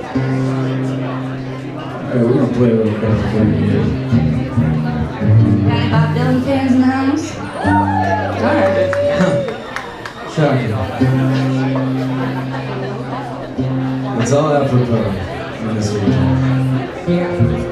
Alright, we're gonna play a little bit for you. Got any Bob Dylan fans in the house? Alright. Shocking. It's all apropos in this region.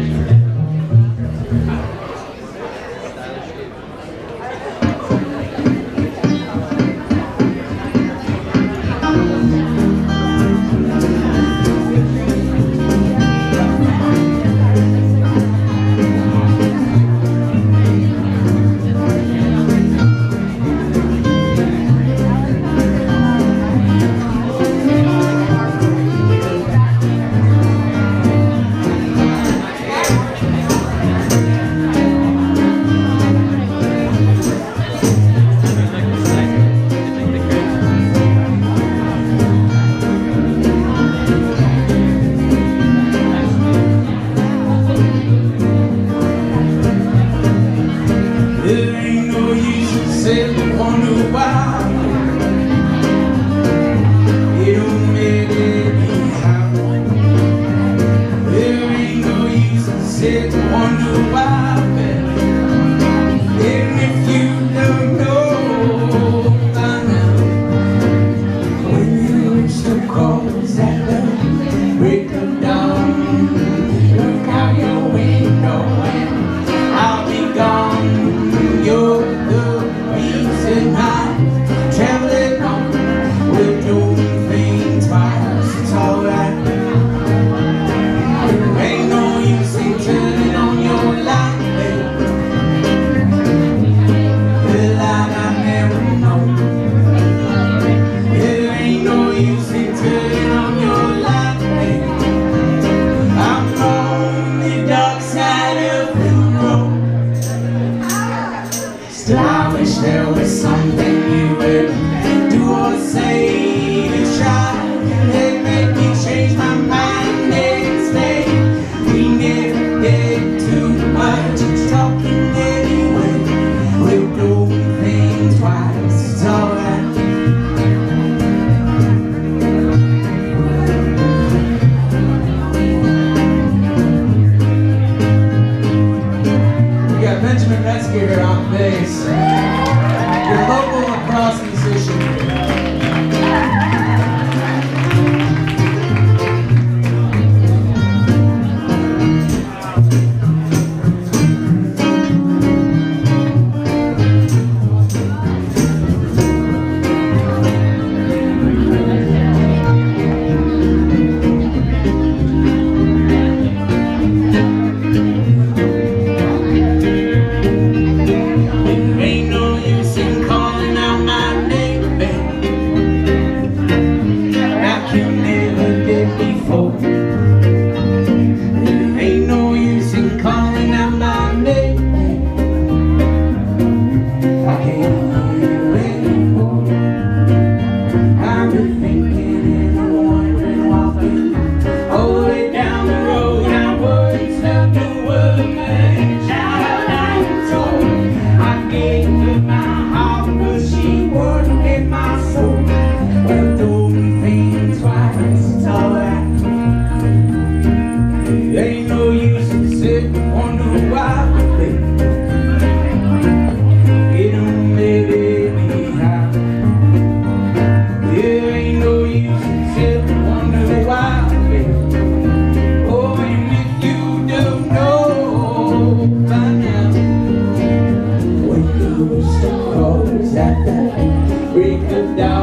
Still I wish there was something you would do or say to try and make me change my mind and stay. We never did too much talking anyway. We're doing things twice, it's alright. We got Benjamin Metzger here on bass. Your local lacrosse musician. Break the down.